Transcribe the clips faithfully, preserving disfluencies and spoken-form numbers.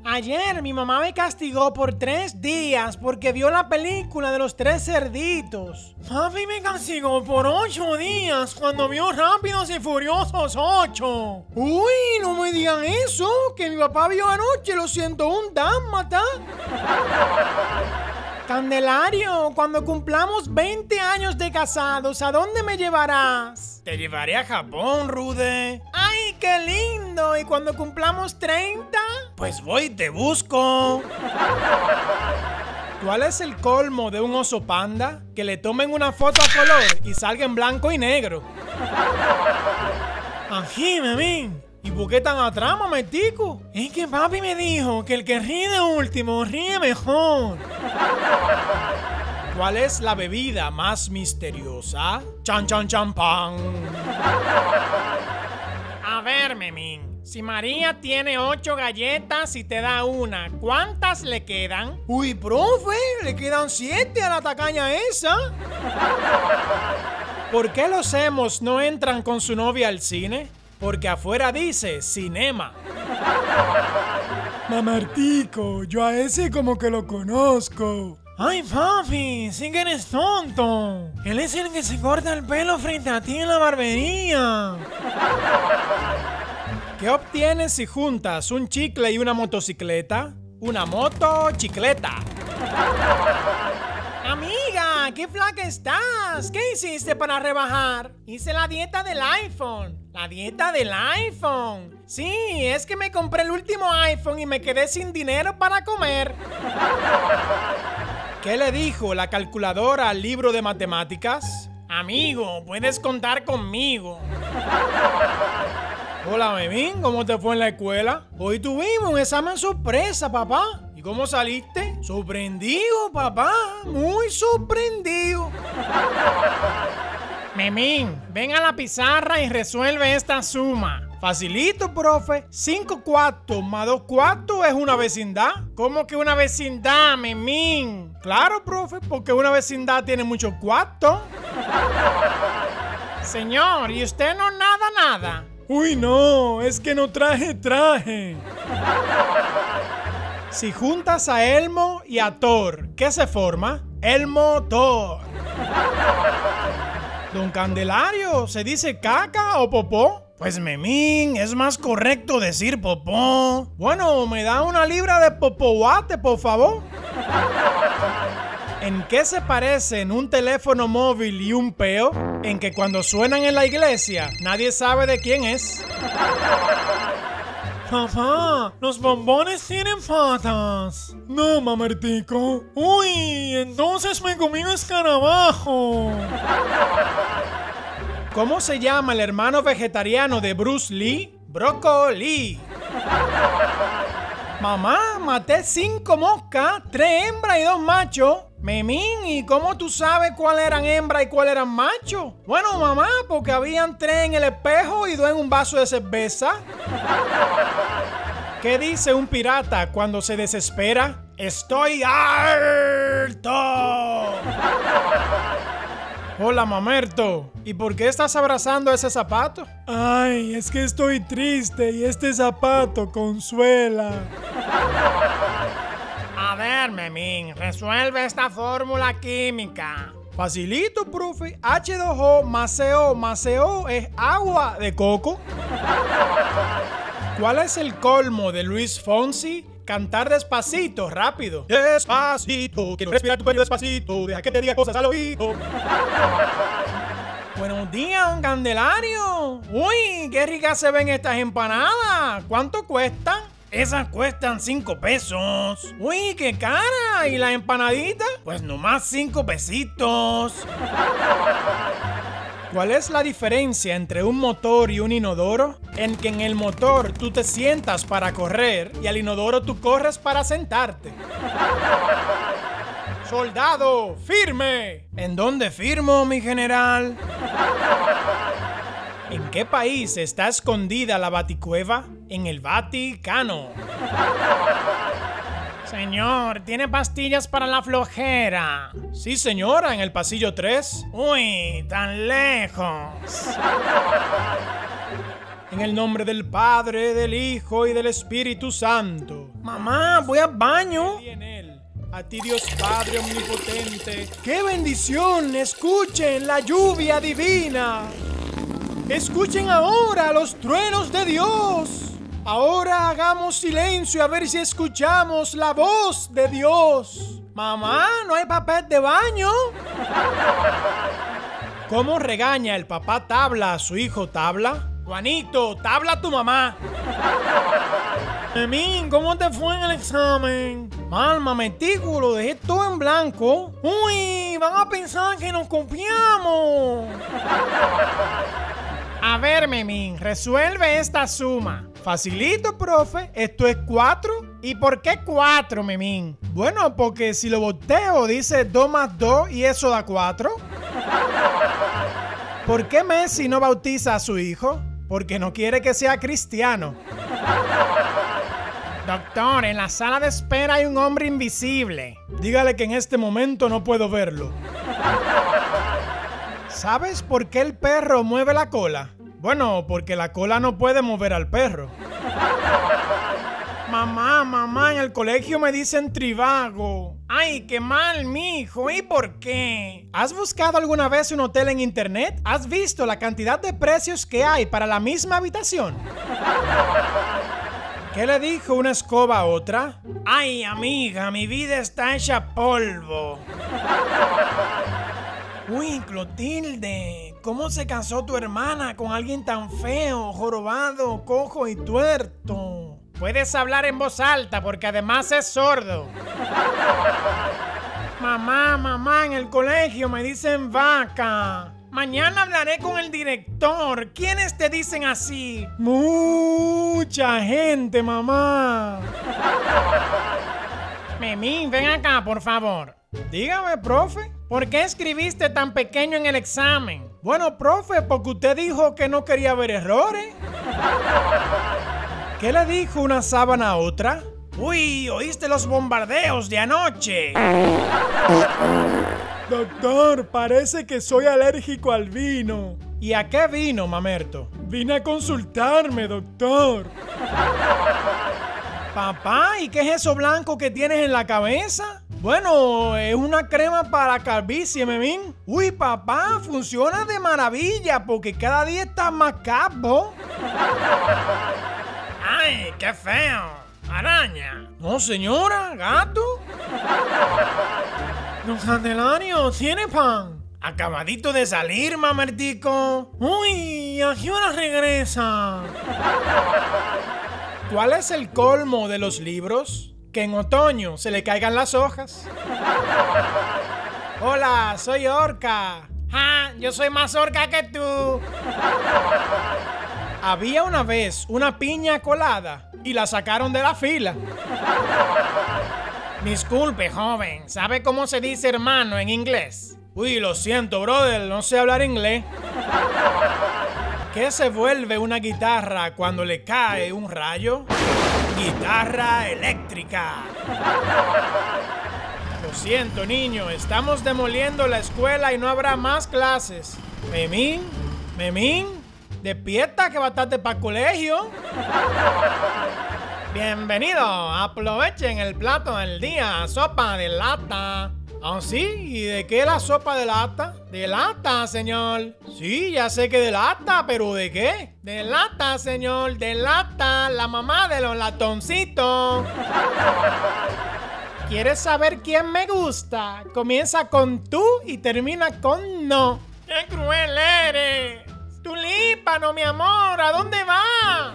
Ayer mi mamá me castigó por tres días porque vio la película de los tres cerditos. Papi me castigó por ocho días cuando vio Rápidos y Furiosos ocho. Uy, no me digan eso, que mi papá vio anoche Los ciento un Dálmatas. Candelario, cuando cumplamos veinte años de casados, ¿a dónde me llevarás? Te llevaré a Japón, Rude. ¡Ay, qué lindo! ¿Y cuando cumplamos treinta? Pues voy y te busco. ¿Cuál es el colmo de un oso panda? Que le tomen una foto a color y salga en blanco y negro. Aquí, memín. ¿Y por qué tan atrás, mametico? Es que papi me dijo que el que ríe de último ríe mejor. ¿Cuál es la bebida más misteriosa? Chan, chan, champán. A ver, memín. Si María tiene ocho galletas y te da una, ¿cuántas le quedan? Uy, profe, le quedan siete a la tacaña esa. ¿Por qué los emos no entran con su novia al cine? Porque afuera dice cinema. Mamartico, yo a ese como que lo conozco. Ay, papi, sí que eres tonto. Él es el que se corta el pelo frente a ti en la barbería. ¿Qué obtienes si juntas un chicle y una motocicleta? Una motocicleta. Amiga, qué flaca estás. ¿Qué hiciste para rebajar? Hice la dieta del iPhone. La dieta del iPhone. Sí, es que me compré el último iPhone y me quedé sin dinero para comer. ¿Qué le dijo la calculadora al libro de matemáticas? Amigo, puedes contar conmigo. Hola, memín, ¿cómo te fue en la escuela? Hoy tuvimos un examen sorpresa, papá. ¿Y cómo saliste? Sorprendido, papá. Muy sorprendido. Memín, ven a la pizarra y resuelve esta suma. Facilito, profe. cinco cuartos más dos cuartos es una vecindad. ¿Cómo que una vecindad, memín? Claro, profe, porque una vecindad tiene muchos cuartos. Señor, ¿y usted no nada, nada? Uy, no, es que no traje traje. Si juntas a Elmo y a Thor, ¿qué se forma? Elmo Thor. Don Candelario, ¿se dice caca o popó? Pues memín, es más correcto decir popó. Bueno, ¿me da una libra de popoguate, por favor? ¿En qué se parecen un teléfono móvil y un peo? En que cuando suenan en la iglesia, nadie sabe de quién es. Papá, los bombones tienen patas. No, mamertico. Uy, entonces me comí un escarabajo. ¿Cómo se llama el hermano vegetariano de Bruce Lee? Brócoli. Mamá, maté cinco moscas, tres hembras y dos machos. Memín, ¿y cómo tú sabes cuáles eran hembras y cuáles eran machos? Bueno, mamá, porque habían tres en el espejo y dos en un vaso de cerveza. ¿Qué dice un pirata cuando se desespera? ¡Estoy harto! Hola, mamerto. ¿Y por qué estás abrazando ese zapato? Ay, es que estoy triste y este zapato consuela. A ver, memín, resuelve esta fórmula química. Facilito, profe. H dos O más C O más C O es agua de coco. ¿Cuál es el colmo de Luis Fonsi? Cantar despacito, rápido. Despacito, quiero respirar tu pelo despacito. Deja que te diga cosas al oído. Buenos días, don Candelario. Uy, qué ricas se ven estas empanadas. ¿Cuánto cuestan? Esas cuestan cinco pesos. Uy, qué cara. ¿Y la empanadita? Pues nomás cinco pesitos. ¿Cuál es la diferencia entre un motor y un inodoro? En que en el motor tú te sientas para correr y al inodoro tú corres para sentarte. ¡Soldado, firme! ¿En dónde firmo, mi general? ¿En qué país está escondida la Baticueva? En el Vaticano. Señor, ¿tiene pastillas para la flojera? Sí, señora, en el pasillo tres. Uy, tan lejos. En el nombre del Padre, del Hijo y del Espíritu Santo. Mamá, voy al baño. A ti, Dios Padre omnipotente. ¡Qué bendición! Escuchen la lluvia divina. Escuchen ahora los truenos de Dios. Ahora hagamos silencio a ver si escuchamos la voz de Dios. Mamá, ¿no hay papel de baño? ¿Cómo regaña el papá Tabla a su hijo Tabla? Juanito, tabla a tu mamá. Memín, ¿cómo te fue en el examen? Mal, mametico, lo dejé todo en blanco. Uy, van a pensar que nos copiamos. A ver, Memín, resuelve esta suma. Facilito, profe. Esto es cuatro. ¿Y por qué cuatro, Memín? Bueno, porque si lo volteo dice dos más dos y eso da cuatro. ¿Por qué Messi no bautiza a su hijo? Porque no quiere que sea cristiano. Doctor, en la sala de espera hay un hombre invisible. Dígale que en este momento no puedo verlo. ¿Sabes por qué el perro mueve la cola? Bueno, porque la cola no puede mover al perro. Mamá, mamá, en el colegio me dicen trivago. Ay, qué mal, mijo. ¿Y por qué? ¿Has buscado alguna vez un hotel en internet? ¿Has visto la cantidad de precios que hay para la misma habitación? ¿Qué le dijo una escoba a otra? Ay, amiga, mi vida está hecha polvo. Uy, Clotilde, ¿cómo se casó tu hermana con alguien tan feo, jorobado, cojo y tuerto? Puedes hablar en voz alta porque además es sordo. Mamá, mamá, en el colegio me dicen vaca. Mañana hablaré con el director. ¿Quiénes te dicen así? Mucha gente, mamá. Memín, ven acá, por favor. Dígame, profe, ¿por qué escribiste tan pequeño en el examen? Bueno, profe, porque usted dijo que no quería ver errores. ¿Qué le dijo una sábana a otra? Uy, ¿oíste los bombardeos de anoche? Doctor, parece que soy alérgico al vino. ¿Y a qué vino, mamerto? Vine a consultarme, doctor. Papá, ¿y qué es eso blanco que tienes en la cabeza? Bueno, es una crema para calvicie, memín. Uy, papá, funciona de maravilla porque cada día estás más calvo. ¡Ay, qué feo! ¡Araña! No, señora, gato. Don Candelario, ¿tiene pan? Acabadito de salir, mamertico. Uy, ¿a qué hora regresa? ¿Cuál es el colmo de los libros? Que en otoño se le caigan las hojas. Hola, soy Orca. ¡Ja! Yo soy más orca que tú. Había una vez una piña colada y la sacaron de la fila. Disculpe, joven, ¿sabe cómo se dice hermano en inglés? Uy, lo siento, brother, no sé hablar inglés. ¿Qué se vuelve una guitarra cuando le cae un rayo? Guitarra eléctrica. Lo siento, niño, estamos demoliendo la escuela y no habrá más clases. Memín, Memín, despierta que bastante para el colegio. Bienvenido, aprovechen el plato del día, sopa de lata. ¿Ah, sí? ¿Y de qué la sopa de lata? De lata, señor. Sí, ya sé que de lata, pero ¿de qué? De lata, señor, de lata, la mamá de los latoncitos. ¿Quieres saber quién me gusta? Comienza con tú y termina con no. ¡Qué cruel eres! Tulípano, mi amor, ¿a dónde vas?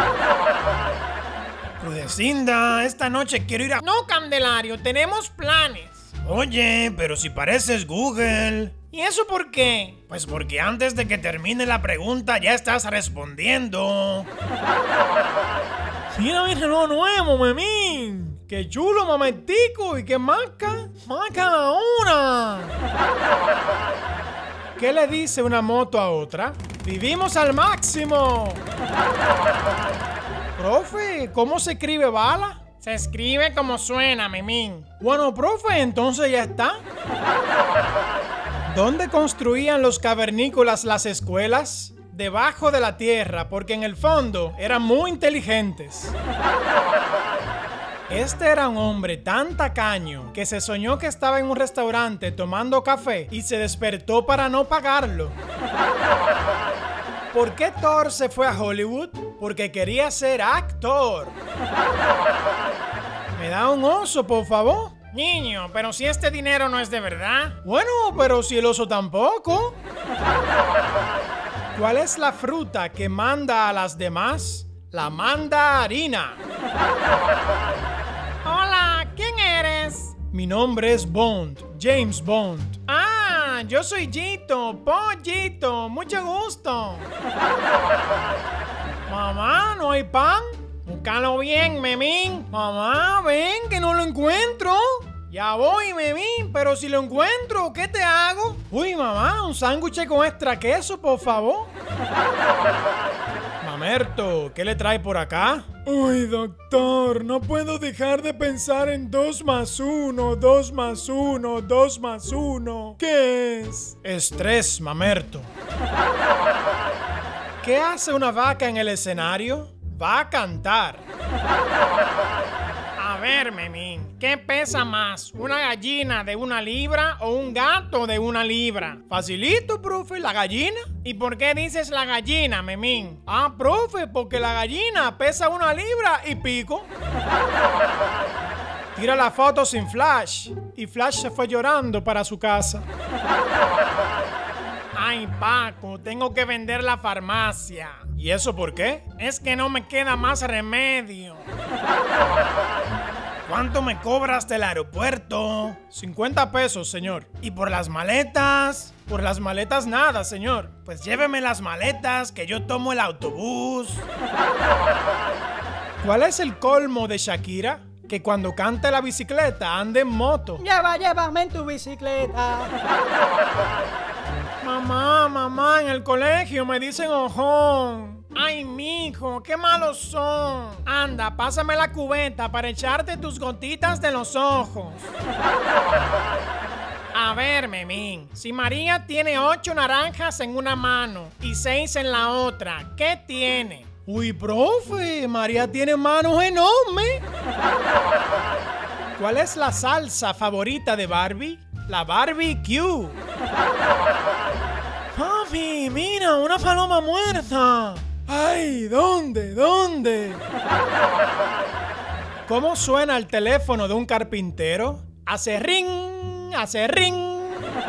Rudecinda, esta noche quiero ir a... No, Candelario, tenemos planes. Oye, pero si pareces Google. ¿Y eso por qué? Pues porque antes de que termine la pregunta ya estás respondiendo. Mira mi reloj nuevo, memín. Qué chulo, mametico. ¿Y qué marca? Marca la hora. ¿Qué le dice una moto a otra? ¡Vivimos al máximo! Profe, ¿cómo se escribe bala? Se escribe como suena, memín. Bueno, profe, entonces ya está. ¿Dónde construían los cavernícolas las escuelas? debajo de la tierra, porque en el fondo eran muy inteligentes. Este era un hombre tan tacaño que se soñó que estaba en un restaurante tomando café y se despertó para no pagarlo. ¿Por qué Thor se fue a Hollywood? Porque quería ser actor. ¿Me da un oso, por favor? Niño, pero si este dinero no es de verdad. Bueno, pero si el oso tampoco. ¿Cuál es la fruta que manda a las demás? La mandarina. Hola, ¿quién eres? Mi nombre es Bond, James Bond. Ah, yo soy Gito, Pollito, mucho gusto. Mamá, ¿no hay pan? Búscalo bien, Memín. Mamá, ven que no lo encuentro. Ya voy, Memín, pero si lo encuentro, ¿qué te hago? Uy, mamá, un sándwich con extra queso, por favor. Mamerto, ¿qué le trae por acá? Uy, doctor, no puedo dejar de pensar en dos más uno, dos más uno, dos más uno. ¿Qué es? Estrés, Mamerto. ¿Qué hace una vaca en el escenario? Va a cantar. A ver, Memín, ¿qué pesa más? ¿Una gallina de una libra o un gato de una libra? Facilito, profe, la gallina. ¿Y por qué dices la gallina, Memín? Ah, profe, porque la gallina pesa una libra y pico. Tira la foto sin Flash. Y Flash se fue llorando para su casa. Ay, Paco, tengo que vender la farmacia. ¿Y eso por qué? Es que no me queda más remedio. ¿Cuánto me cobras del aeropuerto? cincuenta pesos, señor. ¿Y por las maletas? Por las maletas nada, señor. Pues lléveme las maletas, que yo tomo el autobús. ¿Cuál es el colmo de Shakira? Que cuando cante la bicicleta ande en moto. Lleva, llévame en tu bicicleta. Mamá, mamá, en el colegio me dicen ojón. Ay, mijo, qué malos son. Anda, pásame la cubeta para echarte tus gotitas de los ojos. A ver, Memín, si María tiene ocho naranjas en una mano y seis en la otra, ¿qué tiene? Uy, profe, María tiene manos enormes. ¿Cuál es la salsa favorita de Barbie? La barbecue. Papi, mira, una paloma muerta. Ay, ¿dónde? ¿Dónde? ¿Cómo suena el teléfono de un carpintero? Hace ring, hace ring.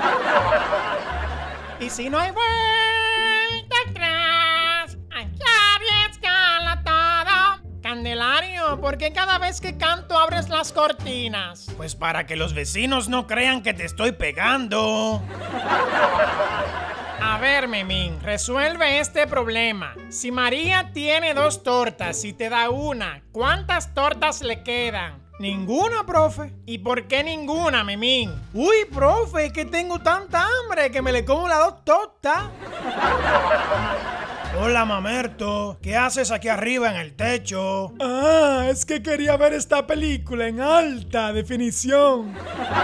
Y si no hay vuelta atrás, hay que arriesgarla todo. Candelario, ¿por qué cada vez que canto abres las cortinas? Pues para que los vecinos no crean que te estoy pegando. A ver, Memín, resuelve este problema. Si María tiene dos tortas y te da una, ¿cuántas tortas le quedan? Ninguna, profe. ¿Y por qué ninguna, Memín? Uy, profe, que tengo tanta hambre que me le como las dos tortas. Hola, Mamerto. ¿Qué haces aquí arriba en el techo? Ah, es que quería ver esta película en alta definición.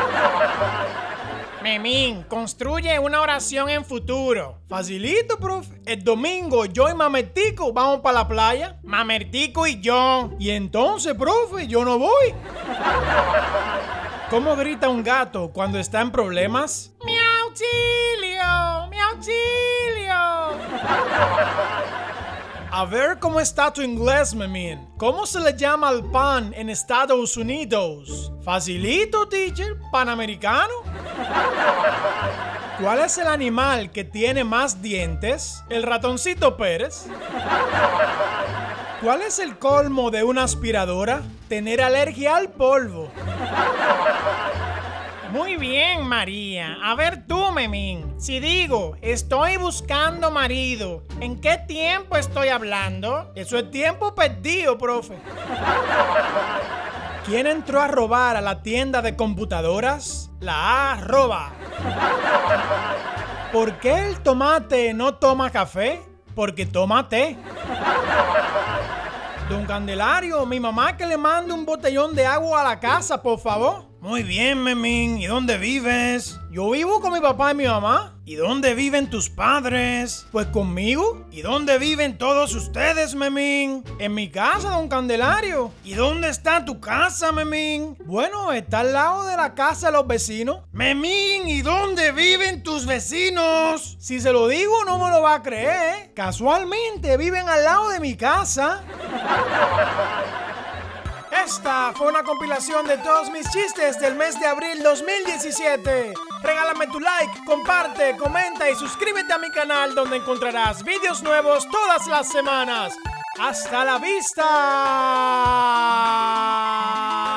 Memín, construye una oración en futuro. Facilito, profe. El domingo yo y Mamertico vamos para la playa. Mamertico y yo. Y entonces, profe, yo no voy. ¿Cómo grita un gato cuando está en problemas? ¡Mi auxilio! ¡Mi auxilio! A ver cómo está tu inglés, Memín. ¿Cómo se le llama al pan en Estados Unidos? Facilito, teacher. ¿Panamericano? ¿Cuál es el animal que tiene más dientes? El ratoncito Pérez. ¿Cuál es el colmo de una aspiradora? Tener alergia al polvo. Muy bien, María. A ver tú, Memín. Si digo, estoy buscando marido, ¿en qué tiempo estoy hablando? Eso es tiempo perdido, profe. ¿Quién entró a robar a la tienda de computadoras? La A roba. ¿Por qué el tomate no toma café? Porque toma té. Don Candelario, mi mamá que le mande un botellón de agua a la casa, por favor. Muy bien, Memín. ¿Y dónde vives? Yo vivo con mi papá y mi mamá. ¿Y dónde viven tus padres? Pues conmigo. ¿Y dónde viven todos ustedes, Memín? En mi casa, don Candelario. ¿Y dónde está tu casa, Memín? Bueno, está al lado de la casa de los vecinos. Memín, ¿y dónde viven tus vecinos? Si se lo digo, no me lo va a creer. Casualmente viven al lado de mi casa. Esta fue una compilación de todos mis chistes del mes de abril dos mil diecisiete. Regálame tu like, comparte, comenta y suscríbete a mi canal donde encontrarás vídeos nuevos todas las semanas. ¡Hasta la vista!